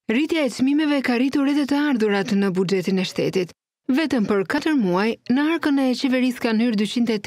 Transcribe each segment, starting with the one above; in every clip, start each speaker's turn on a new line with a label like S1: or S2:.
S1: Rritja e çmimeve ka rritur edhe të ardhurat në buxhetin e shtetit. Vetëm për 4 muaj, në arkën e qeverisë kanë hyrë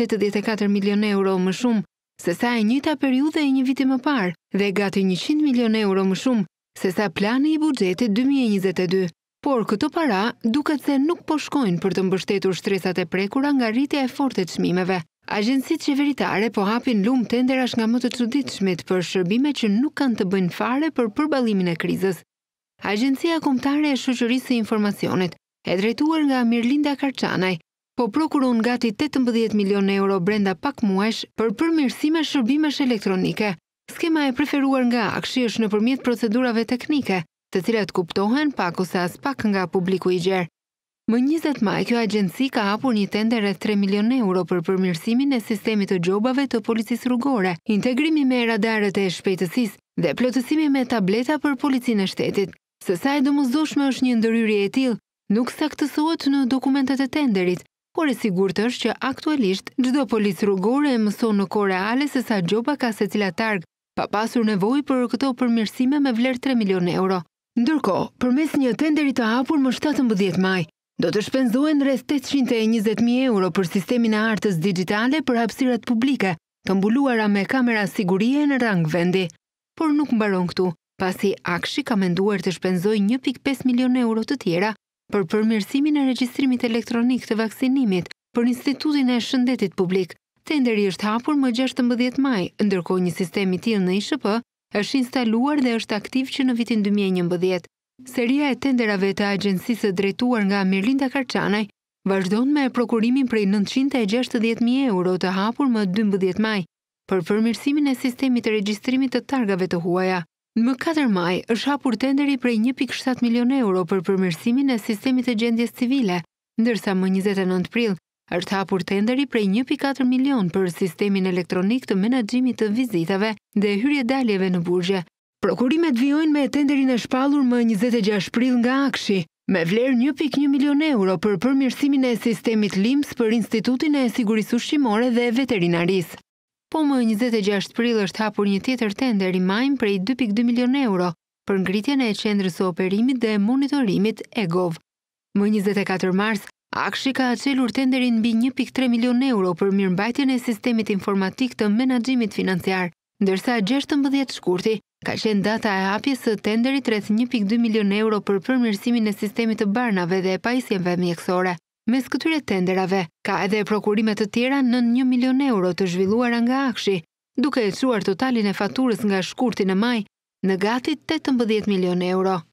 S1: 284 milion euro më shumë se sa e njëjta periudhë e një viti më parë dhe gati 100 milion euro më shumë se sa plani i buxhetit 2022. Por këto para duket se nuk po shkojnë për të mbështetur shtresat e prekura nga rritja e fortë e çmimeve. Agjencitë qeveritare po hapin lumë tenderash nga më të çuditshmit për shërbime që nuk kanë të bëjnë fare për përballimin e krizës. Agjencia Kombëtare e Shoqërisë së Informacionit, e drejtuar nga Mirlinda Karçanaj, po prokuron gati 18 milion euro brenda pak muajsh për përmirësime shërbimesh elektronike. Skema e preferuar nga Akshi është nëpërmjet procedurave teknike, të cilat kuptohen pak ose as pak nga publiku i gjerë. Më 20 maj, kjo agjenci ka hapur një tender rreth 3 milion euro për përmirësimin e sistemit të gjobave të policisë rrugore, integrimi me radarët e shpejtësisë dhe plotësimi me tableta për policinë e shtetit. Se sa e domosdoshme është një ndërhyrje e tillë, nuk saktësohet në dokumentet e tenderit, por e sigurt është që aktualisht çdo policë rrugore e mëson në kohë reale se sa gjoba ka secila targ, pa pasur nevojë për këto përmirësime me vlerë 3 milion euro. Ndërkohë, përmes një tenderi të hapur më 17 maj, do të shpenzohen rreth 820.000 euro për sistemin e artës digjitale për hapësirat publike, të mbuluara me kamera sigurie në rang vendi. Por nuk mbaron këtu, pasi Akshi ka menduar të shpenzojë 1.5 milion euro të tjera për përmirësimin e regjistrimit elektronik të vaksinimit për Institutin e Shëndetit Publik. Tenderi është hapur më 16 maj, ndërkohë një sistem i tillë në ISHP është instaluar dhe është aktiv që në vitin 2011. Seria e tenderave të agjencisë drejtuar nga Mirlinda Karçanaj vazhdon me prokurimin prej 960.000 euro të hapur më 12 maj për përmirësimin e sistemit të regjistrimit të targave të huaja. Më 4 maj është hapur tenderi prej 1.7 milion euro për përmirësimin e sistemit të gjendjes civile, ndërsa më 29 prill është hapur tenderi prej 1.4 milion për sistemin elektronik të menaxhimit të vizitave dhe hyrje-daljeve në burgje. Prokurimet vijojnë me tenderin e shpallur më 26 prill nga Akshi, me vlerë 1.1 milion euro për përmirësimin e sistemit LIMS për Institutin e Sigurisë Ushqimore dhe Veterinarisë. Po më 26 prill është hapur një tjetër tender i majm prej 2.2 milion euro për ngritjen e qendrës së operimit dhe monitorimit EGOV. Më 24 mars, Akshi ka çelur tenderin mbi 1.3 milion euro për mirëmbajtjen e sistemit informatik të menaxhimit financiar, ndërsa 16 shkurti ka qenë data e hapjes së tenderit rreth 1.2 milion euro për përmirësimin e sistemit të barnave dhe pajisjeve mjekësore. Mes këtyre tenderave, ka edhe prokurime të tjera në 1 milion euro të zhvilluara nga Akshi, duke e çuar totalin e faturës nga shkurti në maj në gati 18 milion euro.